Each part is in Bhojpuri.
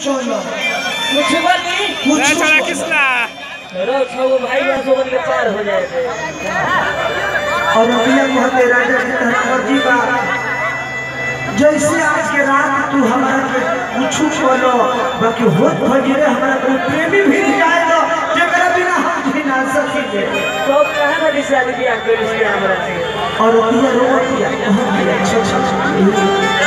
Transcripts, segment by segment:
चलो कुछ बनी कुछ चला किसला रखो भाई बस के पार हो जाए और अभिया कहते राजा जी तहरा मर्जी बा जैसे आज के रात तू हमारा के कुछ बोलो बाकी होत भजरे हमारा कोई प्रेमी भी जाए दो जेकरा बिना हम भी ना सकेंगे तो कहां का शादी ब्याह कर इसके हमरा से और अभिया रोटिया बहुत ही अच्छा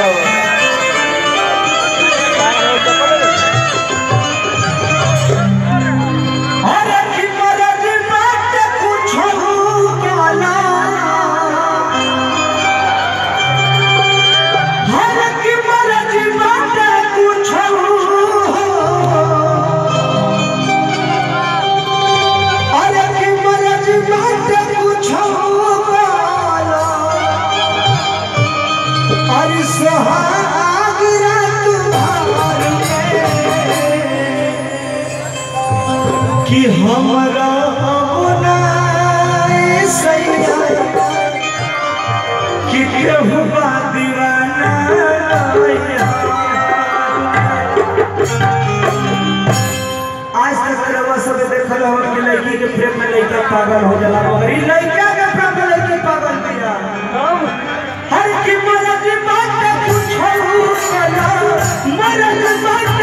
कि हमारा अपना सैया कि केहू बा दीवाना आज तक रवा सब देखल हो कि लड़की के प्रेम में लड़का पागल हो जाला मगर ई लड़का के प्रेम में लड़की पागल किया हर की मर्द बात पूछो कला मर्द बात